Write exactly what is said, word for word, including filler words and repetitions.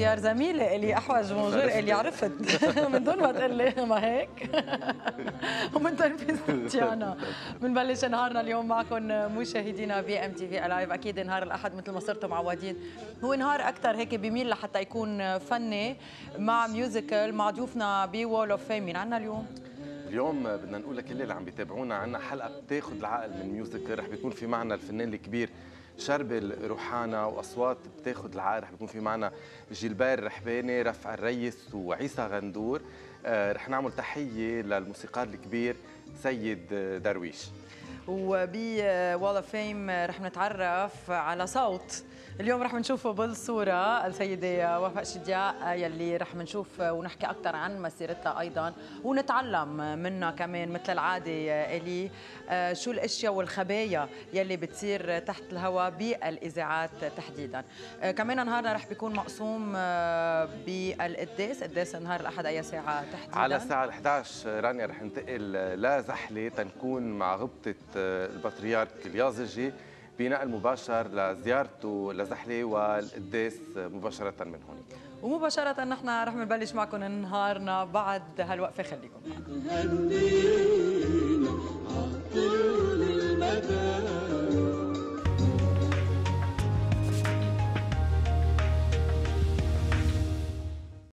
اختيار زميلة الي احوج مونجور الي عرفت من دون ما تقول لي ما هيك ومن تنفيذ تيانا. بنبلش نهارنا اليوم معكم مشاهدينا بي ام تي في لايف. اكيد نهار الاحد مثل ما صرتم معودين هو نهار اكثر هيك بيميل لحتى يكون فني مع ميوزيكال مع ضيوفنا بوول اوف فيم. مين عندنا اليوم؟ اليوم بدنا نقول لكل اللي عم بيتابعونا عنا حلقه بتاخذ العقل من ميوزيكال. رح بيكون في معنا الفنان الكبير شربل روحانا، واصوات بتاخذ العقل. رح بيكون في معنا جيلبير رحباني، رفع الريس وعيسى غندور. آه رح نعمل تحيه للموسيقار الكبير سيد درويش. وبي وول اوف فيم رح نتعرف على صوت اليوم رح نشوفه بالصورة السيدة وفاء شدياء يلي رح نشوف ونحكي أكثر عن مسيرتها أيضا ونتعلم منها كمان مثل العادة إلي شو الأشياء والخبايا يلي بتصير تحت الهواء بالإذاعات تحديدا. كمان نهارنا رح بيكون مقسوم بالقداس. قداس نهار الأحد أي ساعة تحديدا؟ على الساعة الحادية عشرة رانيا رح ننتقل لزحلة تنكون مع غبطة البطريرك اليازجي بنقل مباشر لزيارته لزحلة والقداس مباشرة من هون. ومباشرة نحن رح نبلش معكم نهارنا بعد هالوقفة. خليكم معنا.